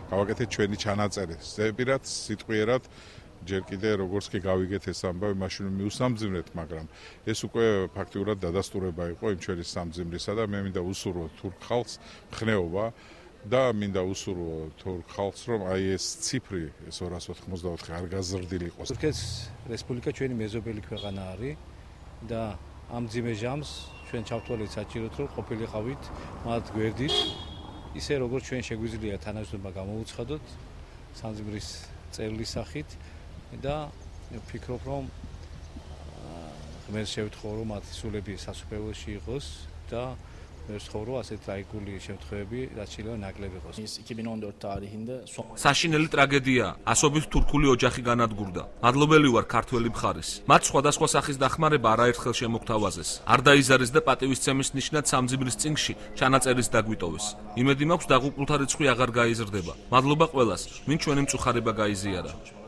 გავაკეთეთ ჩვენი ჩანაწერი. ზეპირად, სიტყვიერად ჯერ კიდე როგორც კი გავიგეთ ეს ამბავი, მაშინ მიუსამძიმრეთ, მაგრამ ეს უკვე ფაქტიურად დადასტურება იყო იმ ჩვენი სამძიმრისა და მე მინდა უსურვო თურქ ხალხს ხნეობა და მინდა უსურვო თურქ ხალხს, რომ აი ეს ციფრი, ეს 284 არ გაზრდილი იყოს. თურქეთის რესპუბლიკა ჩვენი მეზობელი ქვეყანა არის და ამ ძიმე ჟამს ჩვენ ჩავთვალეთ საჭიროდ, რომ ყოფილიყავით მათ გვერდით, ისე როგორც ჩვენ შეგვიძლია თანამშრომლობა გამოვუცხადოთ სამძიმრის წევრის სახით და ვფიქრობ, რომ ღმერთს შევთხოვო, რომ მათი სულები სასუფეველში იყოს და მე ვცხოვრ, რომ ასეთ ტრაგიკული შემთხვევები რაც შეიძლება ნაკლები იყოს. 2014 tarihinde საშინელი ტრაგედიაა. ასობით თურქული ოჯახი განადგურდა. მადლობელი ვარ ქართველი მხარის. მათ სხვადასხვა სახის დახმარება არაერთხელ შემოგთავაზეს. არ დაიზარეს და პატივისცემის ნიშნად სამძიმრის წინგში ჩანაწერის დაგვიტოვეს. იმედი მაქვს დაღუპულთა რიცხვი აღარ გაიზრდება. მადლობა ყველას, ვინ ჩვენი მწუხარება გაიზიარა.